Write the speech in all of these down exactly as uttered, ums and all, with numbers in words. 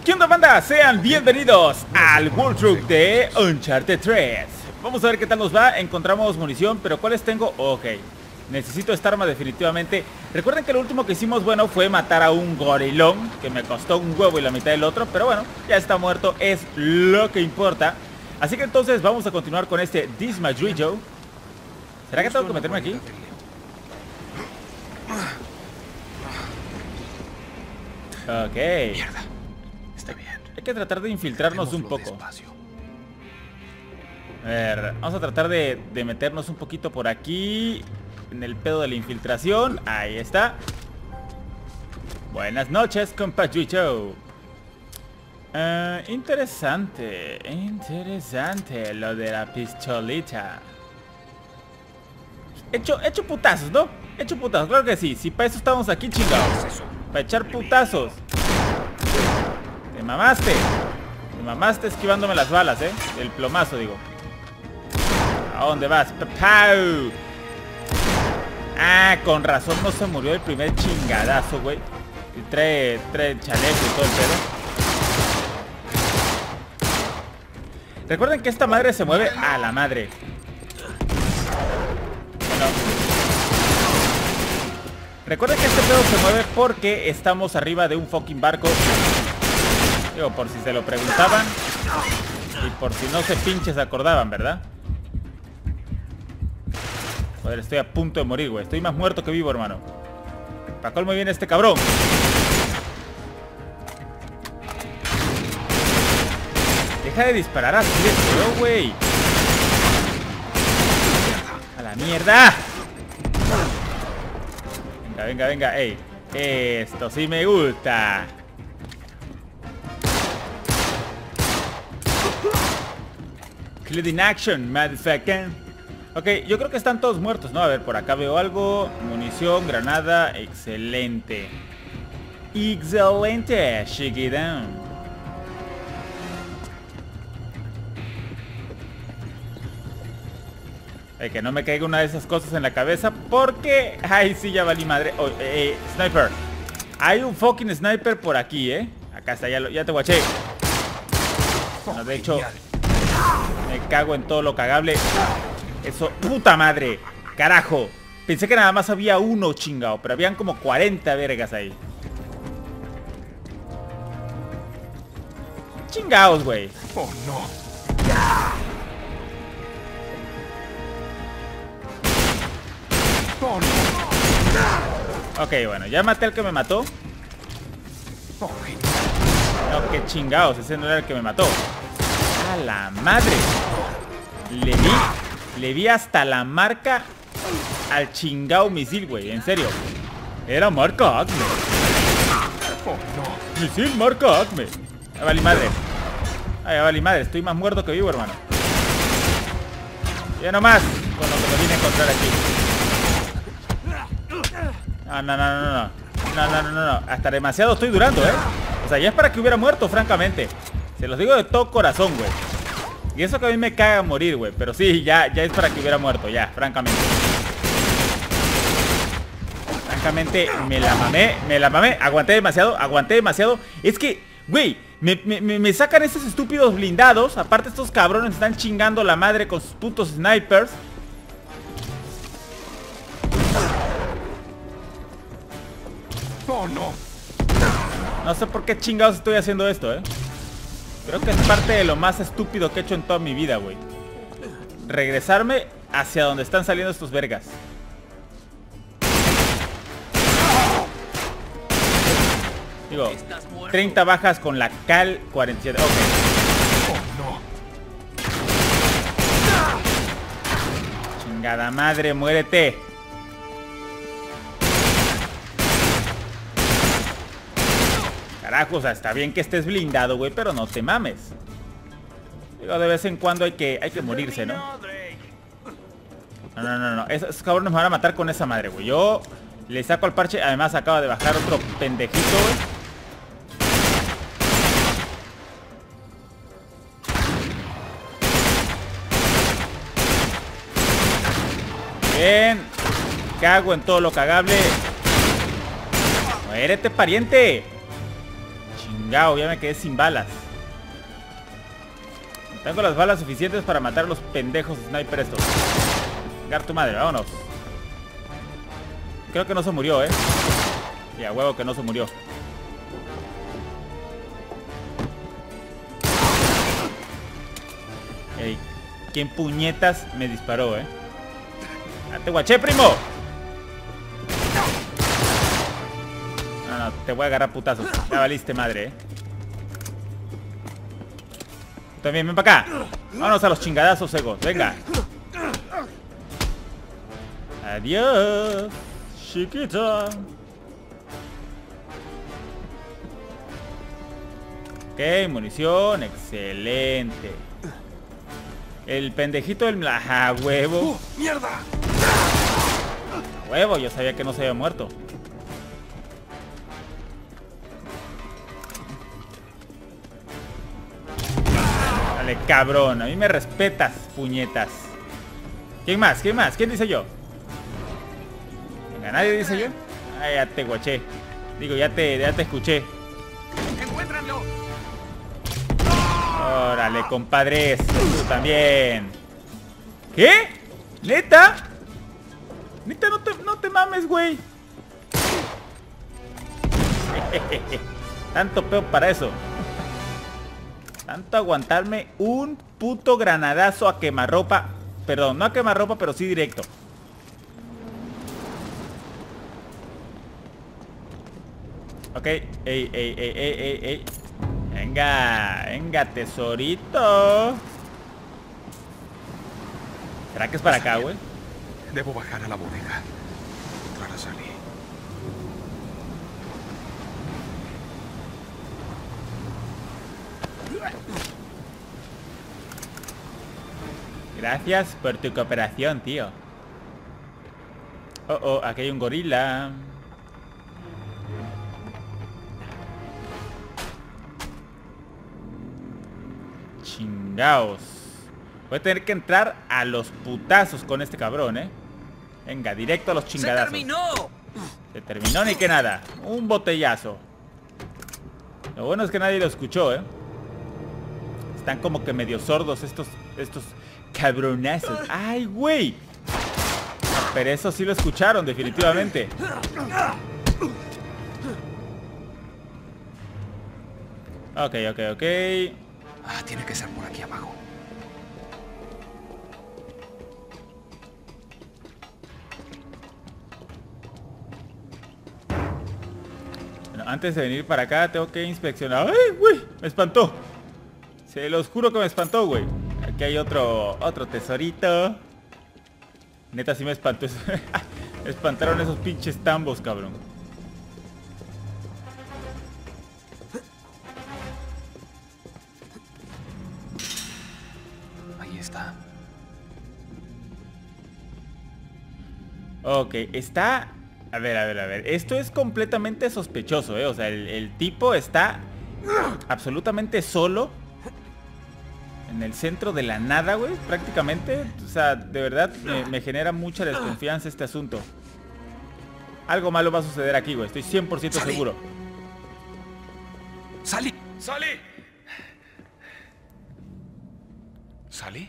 ¿Qué onda, banda? Sean bienvenidos al walkthrough de Uncharted tres. Vamos a ver qué tal nos va. Encontramos munición, pero ¿cuáles tengo? Ok, necesito esta arma definitivamente. Recuerden que lo último que hicimos, bueno, fue matar a un gorilón, que me costó un huevo y la mitad del otro. Pero bueno, ya está muerto, es lo que importa. Así que entonces vamos a continuar con este This My Dream Joe. ¿Será que tengo que meterme aquí? Ok. Mierda. Está bien. Hay que tratar de infiltrarnos un poco. Despacio. A ver, vamos a tratar de, de meternos un poquito por aquí, en el pedo de la infiltración. Ahí está. Buenas noches, compañero. Uh, interesante, interesante lo de la pistolita. Hecho, hecho putazos, ¿no? Hecho putazos, claro que sí. Si para eso estamos aquí, chingados. Para echar putazos. Te mamaste. Te mamaste esquivándome las balas, ¿eh? El plomazo, digo. ¿A dónde vas? ¡Pau! Ah, con razón no se murió el primer chingadazo, güey. Y trae, trae chaleco y todo el pedo. Recuerden que esta madre se mueve a la madre. Bueno. Recuerden que este pedo se mueve porque estamos arriba de un fucking barco. Digo, por si se lo preguntaban. Y por si no se pinches acordaban, ¿verdad? Joder, estoy a punto de morir, güey. Estoy más muerto que vivo, hermano. ¿Para colmo viene este cabrón? Deja de disparar así de feo, güey. A la mierda. Venga, venga, venga. Ey, esto sí me gusta. Kill in action, motherfucker. Ok, yo creo que están todos muertos, ¿no? A ver, por acá veo algo. Munición, granada. Excelente. Excelente, chiquitán. Eh, que no me caiga una de esas cosas en la cabeza. Porque... Ay, sí, ya valí madre. Oh, eh, eh, sniper. Hay un fucking sniper por aquí, ¿eh? Acá está, ya, lo, ya te guaché. Bueno, de hecho... Me cago en todo lo cagable. Eso, puta madre. Carajo. Pensé que nada más había uno, chingado. Pero habían como cuarenta vergas ahí. Chingaos, güey. Oh, no. Oh, no. Ok, bueno, ya maté al que me mató. Oh, No, qué chingados, ese no era el que me mató. A la madre. Le vi, le vi hasta la marca al chingao misil, güey, en serio. Era marca Acme. oh, no. Misil marca Acme. Ya valí madre. Ay, ya valí madre, estoy más muerto que vivo, hermano. Ya nomás con lo que me vine a encontrar aquí. No, no, no, no, no. No, no, no, no, no. Hasta demasiado estoy durando, ¿eh? O sea, ya es para que hubiera muerto, francamente. Se los digo de todo corazón, güey. Y eso que a mí me caga morir, güey. Pero sí, ya, ya es para que hubiera muerto, ya, francamente. Francamente, me la mamé, me la mamé. Aguanté demasiado, aguanté demasiado. Es que, güey, me, me, me sacan esos estúpidos blindados. Aparte, estos cabrones están chingando la madre con sus putos snipers. Oh, no. No sé por qué chingados estoy haciendo esto, eh. Creo que es parte de lo más estúpido que he hecho en toda mi vida, güey. Regresarme hacia donde están saliendo estos vergas. Digo, treinta bajas con la Cal cuarenta y siete. Ok. Oh, no. Chingada madre, muérete. Carajo, o sea, está bien que estés blindado, güey, pero no te mames. Digo, de vez en cuando hay que, hay que morirse, ¿no? No, no, no, no. Esos cabrones me van a matar con esa madre, güey. Yo le saco al parche. Además acaba de bajar otro pendejito, güey. Bien. Cago en todo lo cagable. Muérete, pariente. Chingao, ya me quedé sin balas. No tengo las balas suficientes para matar a los pendejos sniper estos. Vengar tu madre, vámonos. Creo que no se murió, eh. Y a huevo que no se murió. Ey, ¿quién puñetas me disparó, eh? ¡Ah, te guaché, primo! No, no, te voy a agarrar putazos. Ya valiste madre, eh. También, ven para acá. Vámonos a los chingadazos, egos. Venga. Adiós, chiquita. Ok, munición. Excelente. El pendejito del... ¡Ajá, huevo! ¡Uh, mierda! Huevo, yo sabía que no se había muerto. Dale, cabrón. A mí me respetas, puñetas. ¿Quién más? ¿Quién más? ¿Quién dice yo? Venga, ¿nadie dice yo? Ah, ya te guaché. Digo, ya te, ya te escuché. ¡Encuéntranlo! Órale, compadres. Tú también. ¿Qué? ¿Neta? Neta, no te, no te mames, güey. Tanto peo para eso. Tanto aguantarme un puto granadazo a quemarropa. Perdón, no a quemarropa, pero sí directo. Ok, ey, ey, ey, ey, ey, ey. Venga, venga, tesorito. ¿Será que es para acá, güey? Debo bajar a la bodega. Entrar a Sally. Gracias por tu cooperación, tío. Oh, oh, aquí hay un gorila. Chingaos. Voy a tener que entrar a los putazos con este cabrón, eh. Venga, directo a los chingadazos. ¡Se terminó! Se terminó ni que nada. Un botellazo. Lo bueno es que nadie lo escuchó, eh. Están como que medio sordos estos, estos cabronazos. ¡Ay, güey! Pero eso sí lo escucharon, definitivamente. Ok, ok, ok. Ah, tiene que ser por aquí abajo. Bueno, antes de venir para acá tengo que inspeccionar. ¡Ay, güey! Me espantó. Se los juro que me espantó, güey. Aquí hay otro, otro tesorito. Neta, sí me espantó. Me espantaron esos pinches tambos, cabrón. Ahí está. Ok, está... A ver, a ver, a ver. Esto es completamente sospechoso, ¿eh? O sea, el, el tipo está absolutamente solo en el centro de la nada, güey, prácticamente. O sea, de verdad me, me genera mucha desconfianza este asunto. Algo malo va a suceder aquí, güey. Estoy cien por ciento seguro. ¡Sally! ¡Sally! ¿Sally?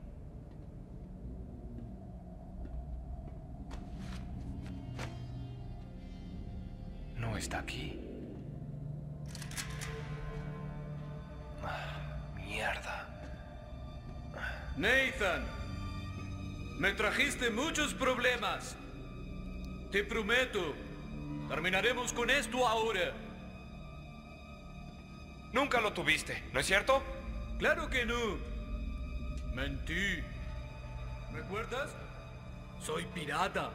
No está aquí. Mierda. Nathan, me trajiste muchos problemas. Te prometo, terminaremos con esto ahora. Nunca lo tuviste, ¿no es cierto? Claro que no. Mentí. ¿Recuerdas? Soy pirata.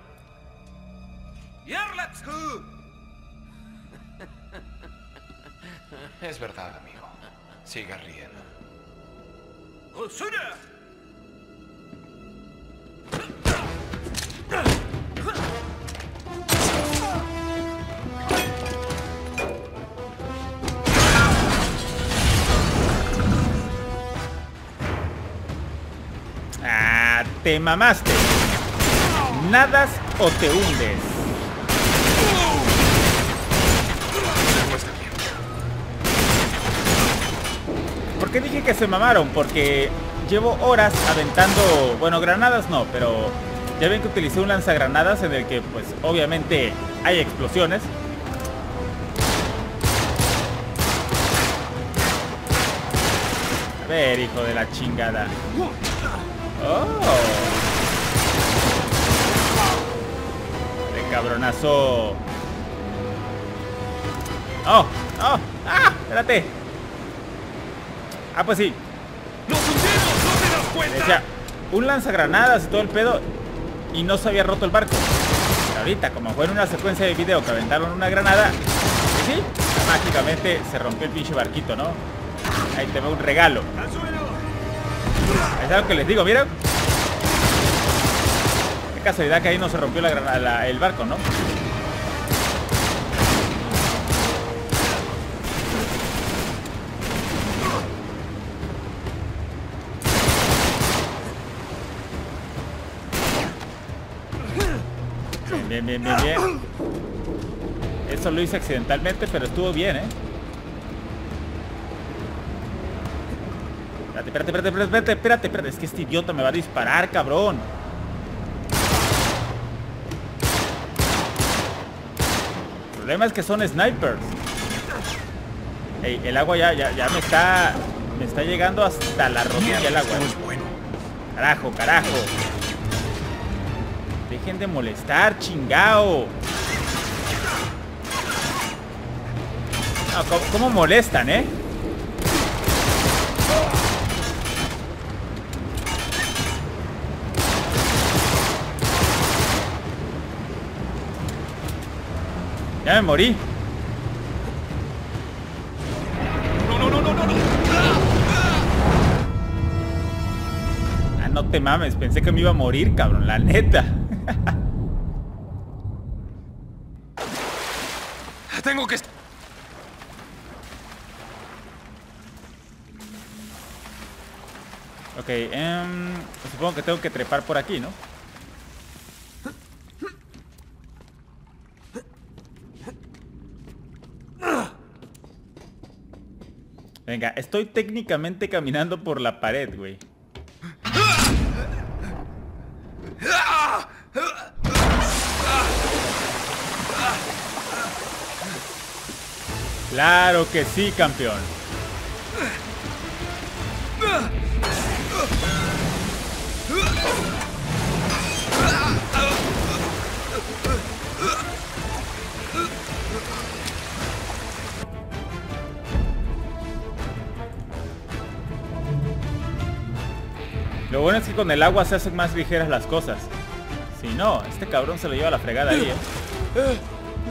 ¡Yarlaxhu! Es verdad, amigo. Siga riendo. ¡Osuna! Ah, te mamaste. Nadas o te hundes. No está bien. ¿por qué dije que se mamaron? Porque llevo horas aventando, bueno, granadas no, pero ya ven que utilicé un lanzagranadas en el que pues obviamente hay explosiones. A ver, hijo de la chingada. Oh. De cabronazo. Oh, oh, ah, espérate. Ah, pues sí. ¡Nos hundimos! ¿No te das cuenta? Decía, un lanzagranadas y todo el pedo y no se había roto el barco. Pero ahorita, como fue en una secuencia de video que aventaron una granada, y sí, mágicamente se rompió el pinche barquito, ¿no? Ahí te veo un regalo. ¡Al suelo! Es algo que les digo, miren. Qué casualidad que ahí no se rompió la granada, la, el barco, ¿no? Bien, bien, bien, bien. Eso lo hice accidentalmente, pero estuvo bien, ¿eh? Espérate, espérate, espérate, espérate, espérate, espérate. Es que este idiota me va a disparar, cabrón. El problema es que son snipers. Ey, el agua ya, ya, ya me está... Me está llegando hasta la rodilla el agua. No es bueno. Carajo, carajo. Dejen de molestar, chingao. No, ¿cómo, cómo molestan, eh? Ya me morí. No, no, no, no, no, no. Ah, no te mames, pensé que me iba a morir, cabrón, la neta. Tengo que... Ok, um, supongo que tengo que trepar por aquí, ¿no? Venga, estoy técnicamente caminando por la pared, güey. Claro que sí, campeón. Lo bueno es que con el agua se hacen más ligeras las cosas. Si no, este cabrón se lo lleva a la fregada ahí, ¿eh?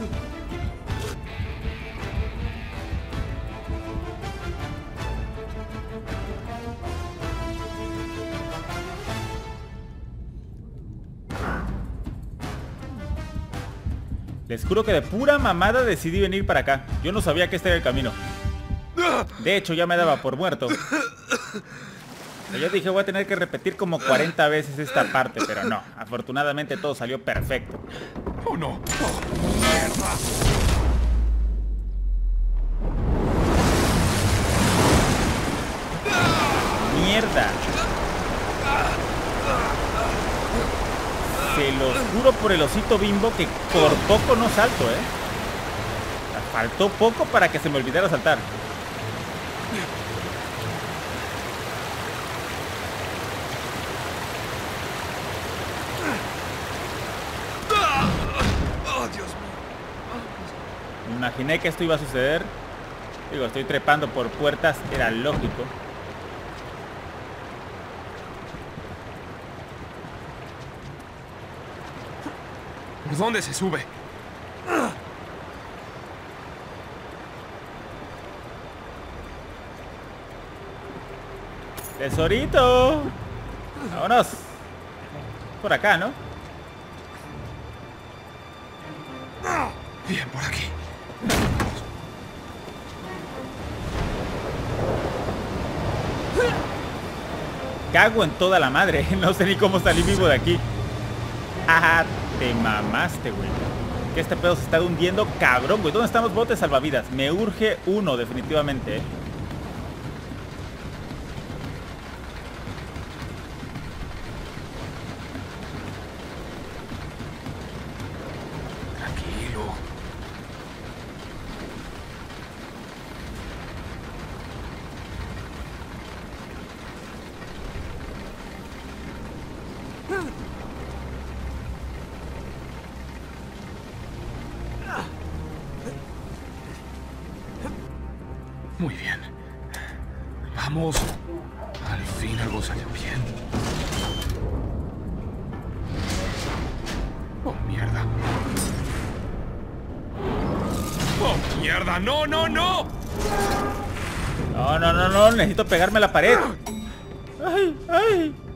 Les juro que de pura mamada decidí venir para acá. Yo no sabía que este era el camino. De hecho, ya me daba por muerto. Yo dije, voy a tener que repetir como cuarenta veces esta parte, pero no. Afortunadamente todo salió perfecto. ¡Oh, no! ¡Oh, mierda! ¡Mierda! Se los juro por el osito Bimbo que por poco no salto, ¿eh? Faltó poco para que se me olvidara saltar. Me imaginé que esto iba a suceder. Digo, estoy trepando por puertas, era lógico. ¿Por dónde se sube? ¡Tesorito! ¡Vámonos! Por acá, ¿no? Bien, por aquí. Cago en toda la madre. No sé ni cómo salí vivo de aquí. ¡Ah! Te mamaste, güey. Que este pedo se está hundiendo, cabrón, güey. ¿Dónde están los botes salvavidas? Me urge uno, definitivamente, ¿eh? Muy bien. Vamos. Al fin algo salió bien. Oh, mierda. Oh, mierda. No, no, no. No, no, no, no. Necesito pegarme a la pared. Ay, ay.